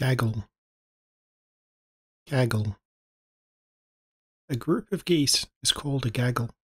Gaggle, gaggle. A group of geese is called a gaggle.